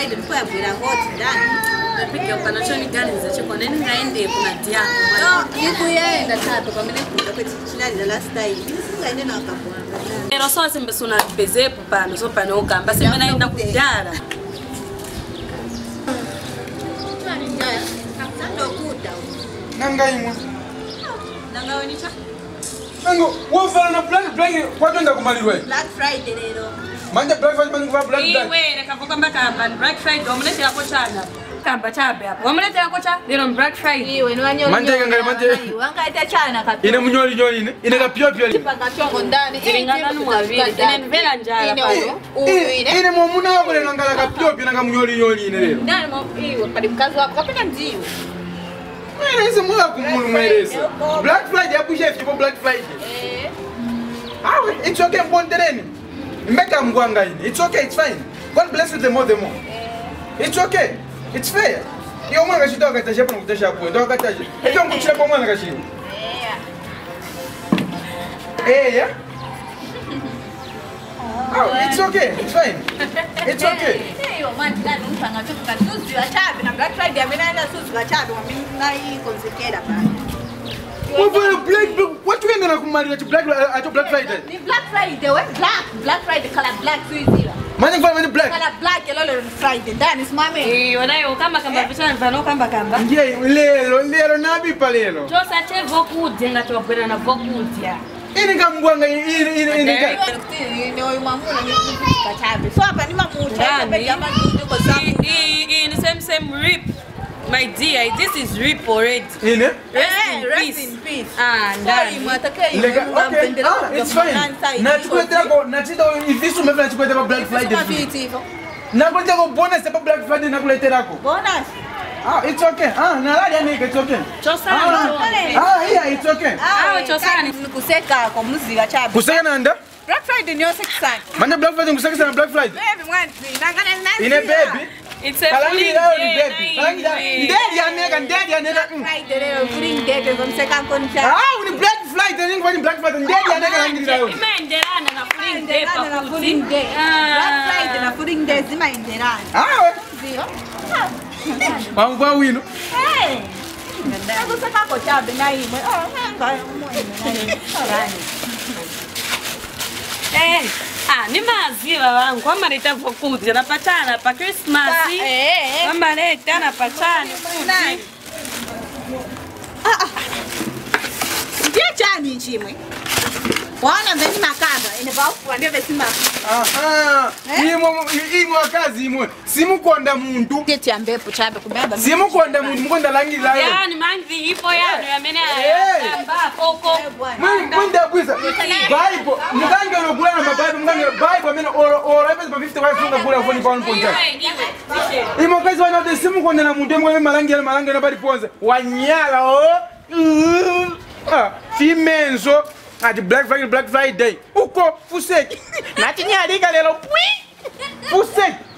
Friday before I bring a hot done. Pick your Kanchule gun is a chicken and I end up no, if we are in the type of the last time. I didn't know. Ero só sempre suna beze pano so pano gamba sempre na ainda kudara. Nanga imwe. Nanga wanicha? Nango, wofala na black kwatenda kumalirwe. Black Friday lero. Manje Black Friday manikuva Black Friday. Iwe rekavuka mbakamba Black Friday omunete yako chana. Kamba chabe hapo. Omunete yako cha lero Black Friday. Iwe ni wanyo. Manje ngale manje. Wangaita chana kabisa. Ine munyoli ine. Ine kapio pio. Tipaka chongo ndani. Ilingana numwavili. Ine nvela njala pano. Uwile. Ine mwamuna wako le ngala kapio pio nanga munyoli ine lero. Ndani iwe pali mkazi wako kapenda ndio. Mweleze mwa kumweleze. Black Friday yapusha ifipo Black Friday. It's okay mbondereni. Mbeka mgwanga ine. It's okay, it's fine. God bless you the more. It's okay. It's fair. Yo mwana shida wakatasha hapo nakutasha hapo. Ndio wakatasha. Hiyo mkuchira kwa mwana kashio. Yeah. Oh, it's okay. It's fine. It's okay. Yo man, ndani mpanga tu katuzi wa chabe na Black Friday amenaenda suzu wa chabe wa mimi ngai konsekera bana. What you gonna kumali at Black Friday? Ni Black Friday, we Black Friday color black suizira. Manje kwa manje black. Color black lolo Friday. Ndani simame. Wanayo kamba vishana mfano kamba. Ndiye lero nabi palelo. Josa che vokude ngatobwera na vokudia. Ini kamgwanga ini ni oyo mamuna ni kachabe. So hapa ni mamuta bebe ya mandudu kwa sababu. In same rip. My dear, this is rip already. Ine? Rest in peace. Ndani. Okay. It's fine. Nachita ivisu mevela chikwete pa Black Friday. Nakuletea ko bonus pa Black Friday nakuletea ko. Bonus. It's okay. Nalali yani it's okay. Chosani. Yeah, it's okay. Chosani. Kuseka kwa muziki chabe. Kuseka nanda? Black Friday ni oseka sana. Manje Black Friday kuseka sana Black Friday. Baby mwana, nangana nani? Ine baby. It's a fling day. Ndedi aneka. Friday leo fling day kumseka koncha. Uni Black Friday ni ngwani Black Friday ndedi aneka langirira yo. Imenderana na fling day pa fling day. Black Friday na fling day zimaenderana. We. Ndio. Pangwa wino. Kuseka kwa chabe na imwe. Ngaya ni maziwa wangu kama leta vokuzi na pachana pa Christmas. Kama leta na pachana. Ndiye chani nchimwe. Wana mbeni makaga ine bafu ndio vesima. Imwe kazi imwe. Simukonda muntu. Tete ambepo chabe kubeba. Simukonda muntu mukonda langila yo. Yani manzi ipo yano yamene amba koko. Mwenda kwiza. Bible. Muganga unokula na mabible muganga Bible amene or Efeso 50 funga kula phone pound ponja. Imwe kazi wana de simukonda na muntu mwe malanga na bali ponza. Wanyala Fimenzo at Black Friday. Uko fuseki. Nati nyalika lelo pwi. Fuseki.